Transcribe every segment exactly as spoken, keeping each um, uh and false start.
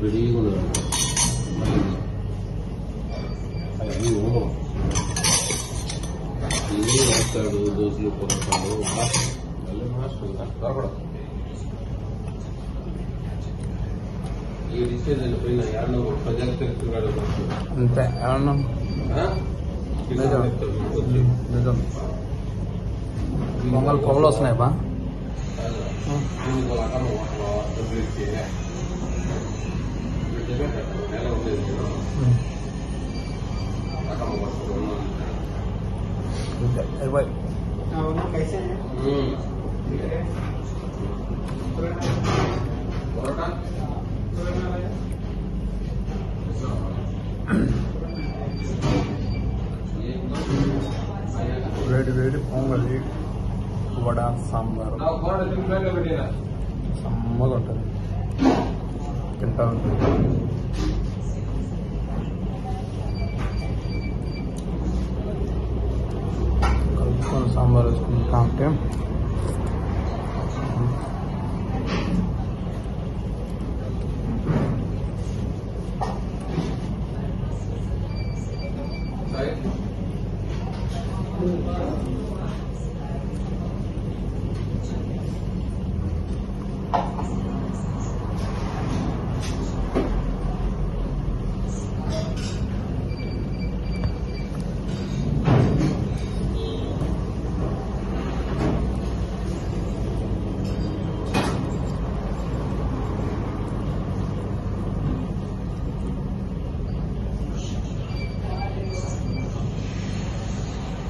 రెడీగా ఉన్నారు అవి ఓమం ఇవి వేస్తాడు దోశలు పొరపాడు మళ్ళీ మాస్టర్ దొరకడం ఈ డిస్టేజ్ పోయిన ఏడనో ప్రజలకు తెలుస్తున్నాడు అంతే ఏమన్నా నిజం పొంగల్ పొగలు వస్తున్నాయి బా ఇరవై వేడి వేడి పొంగలి వడ సాంబారు సమ్మగా ఉంటుంది తింటా ఉంటుంది కలుపుకొని సాంబార్ వేసుకుంటా ఉంటే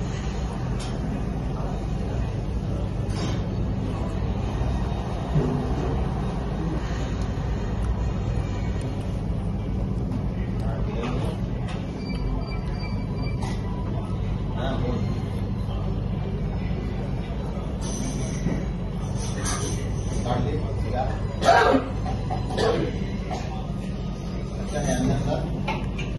Thank you.